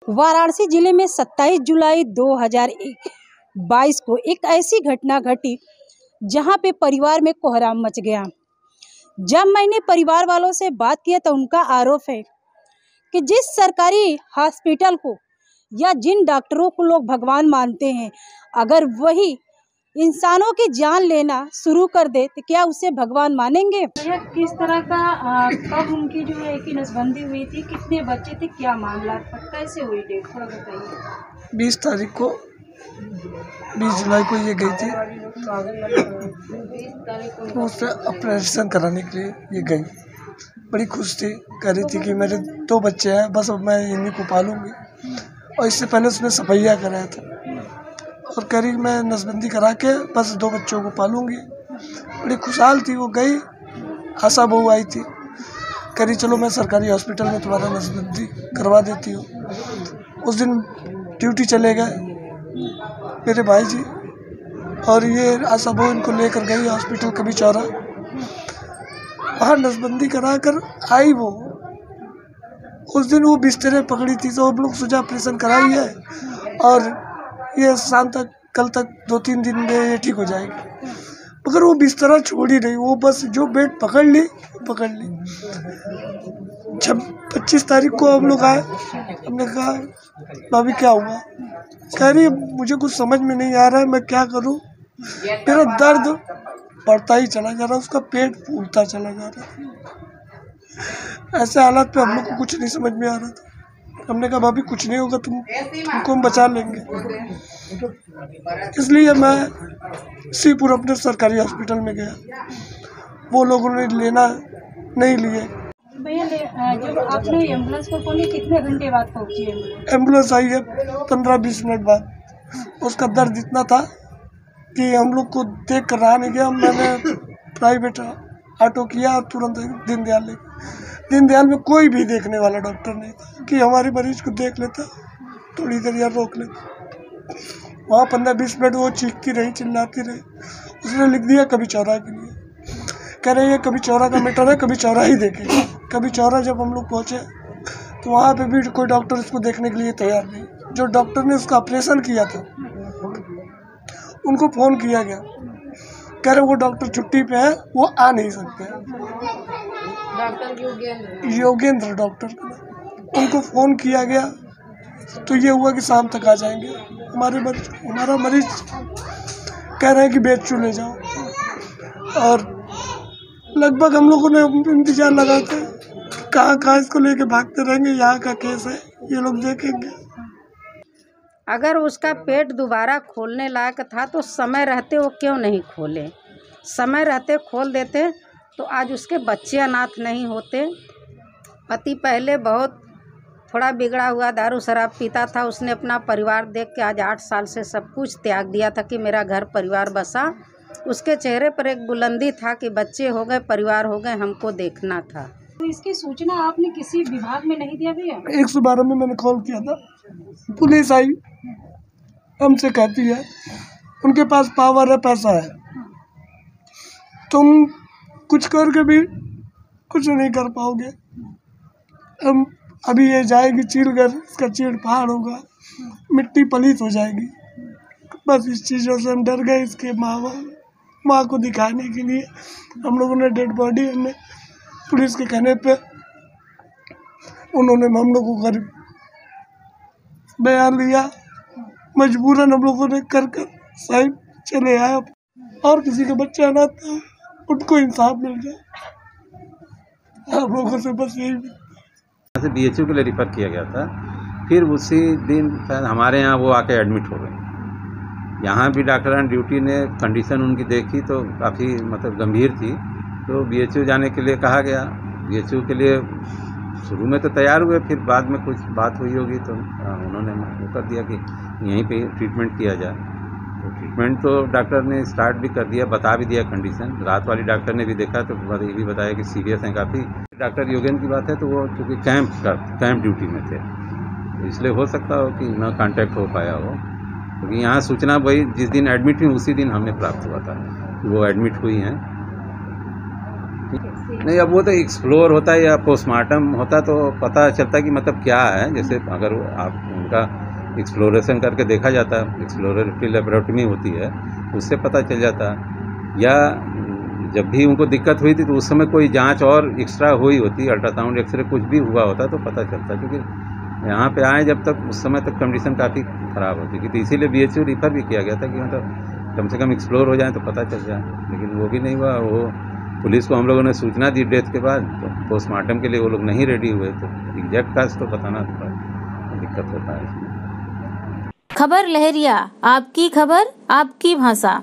वाराणसी जिले में 27 जुलाई 2022 को एक ऐसी घटना घटी जहां पे परिवार में कोहराम मच गया। जब मैंने परिवार वालों से बात किया तो उनका आरोप है कि जिस सरकारी हॉस्पिटल को या जिन डॉक्टरों को लोग भगवान मानते हैं, अगर वही इंसानों की जान लेना शुरू कर दे तो क्या उसे भगवान मानेंगे? यह किस तरह का कब उनकी जो है कि नसबंदी हुई थी, कितने बच्चे थे, क्या मामला था, कैसे हुई डेट, थोड़ा बताइए। 20 तारीख को 20 जुलाई को ये गई थी, तो उससे ऑपरेशन कराने के लिए ये गई। बड़ी खुश थी, कह रही थी कि मेरे 2 बच्चे हैं, बस अब मैं इन्हीं को पालूंगी। और इससे पहले उसने सफैया कराया था और कह रही मैं नसबंदी करा के बस 2 बच्चों को पालूंगी। बड़ी खुशहाल थी वो। गई, आशा बहू आई थी, कह रही चलो मैं सरकारी हॉस्पिटल में तुम्हारा नसबंदी करवा देती हूँ। उस दिन ड्यूटी चले गए मेरे भाई जी और ये आशा बहू इनको लेकर गई हॉस्पिटल कभी चौरा। वहाँ नसबंदी करा कर आई वो। उस दिन वो बिस्तरे पकड़ी थी तो हम लोग सोचा ऑपरेशन कराई है और ये शाम तक, कल तक 2-3 दिन में ये ठीक हो जाएगी, मगर वो बिस्तरा छोड़ी नहीं। वो बस जो बेड पकड़ ली। 25 तारीख को हम लोग आए, हमने कहा भाभी क्या हुआ? कह रही मुझे कुछ समझ में नहीं आ रहा है, मैं क्या करूं? मेरा दर्द बढ़ता ही चला जा रहा, उसका पेट फूलता चला जा रहा। ऐसे हालात पे हम लोग को कुछ नहीं समझ में आ रहा था। हमने कहा भाभी कुछ नहीं होगा, तुमको हम बचा लेंगे। इसलिए मैं सीपुर अपने सरकारी हॉस्पिटल में गया। वो लोगों ने लेना नहीं लिए। भैया जब आपने एम्बुलेंस को फोन किया, कितने घंटे बाद पहुंची एम्बुलेंस आई है 15-20 मिनट बाद। उसका दर्द इतना था कि हम लोग को देख कर रहा नहीं गया। मैंने प्राइवेट ऑटो किया और तुरंत दीनदयाल ले। दीनदयाल में कोई भी देखने वाला डॉक्टर नहीं था कि हमारे मरीज को देख लेता, थोड़ी देर या रोक लेता। वहाँ 15-20 मिनट वो चीखती रही, चिल्लाती रही। उसने लिख दिया कभी चौरा के लिए। कह रहे ये कभी चौरा का मैटर है, कभी चौरा ही देखेंगे। कभी चौरा जब हम लोग पहुँचे तो वहाँ पे भी कोई डॉक्टर उसको देखने के लिए तैयार नहीं। जो डॉक्टर ने उसका ऑपरेशन किया था उनको फ़ोन किया गया, कह रहे वो डॉक्टर छुट्टी पे है, वो आ नहीं सकते। डॉक्टर योगेंद्र डॉक्टर, उनको फ़ोन किया गया तो ये हुआ कि शाम तक आ जाएंगे। हमारा मरीज कह रहे हैं कि बेचू ले जाओ। और लगभग हम लोगों ने इंतजार लगाते कहाँ इसको लेके भागते रहेंगे। यहाँ का केस है, ये लोग देखेंगे। अगर उसका पेट दोबारा खोलने लायक था तो समय रहते वो क्यों नहीं खोले? समय रहते खोल देते तो आज उसके बच्चे अनाथ नहीं होते। पति पहले बहुत थोड़ा बिगड़ा हुआ दारू शराब पीता था, उसने अपना परिवार देख के आज 8 साल से सब कुछ त्याग दिया था कि मेरा घर परिवार बसा। उसके चेहरे पर एक बुलंदी था कि बच्चे हो गए, परिवार हो गए, हमको देखना था। तो इसकी सूचना आपने किसी विभाग में नहीं दिया भैया? 112 में मैंने कॉल किया था, पुलिस आई, हमसे कहती है उनके पास पावर है, पैसा है, तुम कुछ करके भी कुछ नहीं कर पाओगे। हम अभी ये जाएगी चीड़गढ़, इसका चीड़ पहाड़ होगा, मिट्टी पलीत हो जाएगी। बस इस चीज़ों से हम डर गए। इसके माँ को दिखाने के लिए हम लोगों ने डेड बॉडी, हमने पुलिस के कहने पे उन्होंने हम लोगों को करीब बयान लिया। मजबूरन हम लोगों ने कर साइड चले आए। और किसी के बच्चे अनाथ था, उनको इंसाफ मिल जाए। हम लोगों से बस यही। BHU के लिए रिफ़र किया गया था। फिर उसी दिन हमारे यहाँ वो आके एडमिट हो गए। यहाँ भी डॉक्टर ड्यूटी ने कंडीशन उनकी देखी तो काफ़ी मतलब गंभीर थी, तो BHU जाने के लिए कहा गया। BHU के लिए शुरू में तो तैयार हुए, फिर बाद में कुछ बात हुई होगी तो उन्होंने वो कर दिया कि यहीं पे ट्रीटमेंट किया जाए। तो ट्रीटमेंट तो डॉक्टर ने स्टार्ट भी कर दिया, बता भी दिया कंडीशन। रात वाली डॉक्टर ने भी देखा तो ये भी बताया कि सीरियस हैं काफ़ी। डॉक्टर योगेंद्र की बात है तो वो चूँकि कैंप ड्यूटी में थे, तो इसलिए हो सकता हो कि न कांटेक्ट हो पाया हो, क्योंकि यहाँ सूचना वही जिस दिन एडमिट हुई उसी दिन हमने प्राप्त हुआ था कि वो एडमिट हुई हैं। नहीं, अब वो तो एक्सप्लोर होता है या पोस्टमार्टम होता तो पता चलता कि मतलब क्या है। जैसे अगर आप उनका एक्सप्लोरेशन करके देखा जाता, एक्सप्लोरेटरी लेबोरेटमी होती है, उससे पता चल जाता। या जब भी उनको दिक्कत हुई थी तो उस समय कोई जांच और एक्स्ट्रा हुई होती, अल्ट्रासाउंड, एक्सरे कुछ भी हुआ होता तो पता चलता। क्योंकि यहाँ पे आए जब तक उस समय तक कंडीशन काफ़ी ख़राब होती थी, तो इसीलिए BHU रिफ़र भी किया गया था कि मतलब कम से कम एक्सप्लोर हो जाए तो पता चल जाए। लेकिन वो भी नहीं हुआ। वो पुलिस को हम लोगों ने सूचना दी डेथ के बाद, तो पोस्टमार्टम के लिए वो लोग नहीं रेडी हुए, तो एग्जैक्ट काज तो बताना थोड़ा दिक्कत होता है इसमें। खबर लहरिया, आपकी खबर आपकी भाषा।